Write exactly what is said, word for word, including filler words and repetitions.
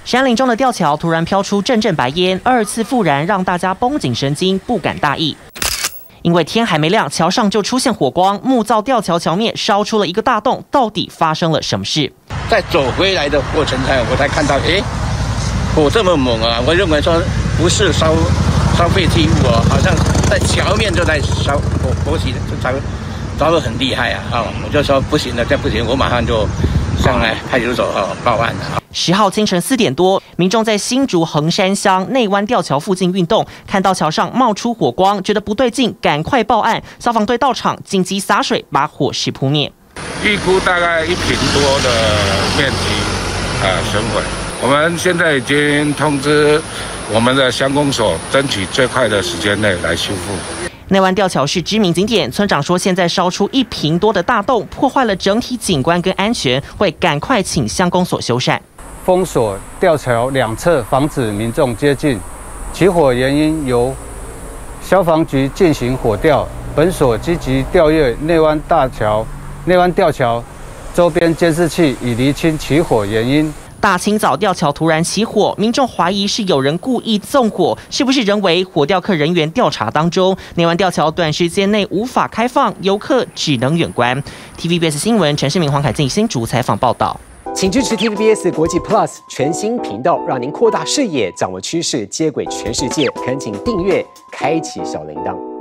山林中的吊桥突然飘出阵阵白烟，二次复燃让大家绷紧神经，不敢大意。因为天还没亮，桥上就出现火光，木造吊桥桥面烧出了一个大洞，到底发生了什么事？ 在走回来的过程中，我才看到，哎，火这么猛啊！我认为说不是烧烧废弃物哦，好像在桥面就在烧火火起，就烧烧得很厉害啊！啊、哦，我就说不行了，再不行，我马上就上来派出所哦报案了。 十号清晨四点多，民众在新竹横山乡内湾吊桥附近运动，看到桥上冒出火光，觉得不对劲，赶快报案。消防队到场，紧急洒水把火势扑灭。 预估大概一坪多的面积，呃，损毁。我们现在已经通知我们的乡公所，争取最快的时间内来修复。 内湾吊桥是知名景点，村长说现在烧出一坪多的大洞，破坏了整体景观跟安全，会赶快请乡公所修缮。 封锁吊桥两侧，防止民众接近。起火原因由消防局进行火调，本所积极调阅内湾大桥、内湾吊桥周边监视器，以厘清起火原因。 大清早吊桥突然起火，民众怀疑是有人故意纵火，是不是人为？火吊客人员调查当中，内湾吊桥短时间内无法开放，游客只能远观。T V B S 新闻陈世明、黄凯进新竹采访报道。 请支持 T V B S 国际 Plus 全新频道，让您扩大视野，掌握趋势，接轨全世界。恳请订阅，开启小铃铛。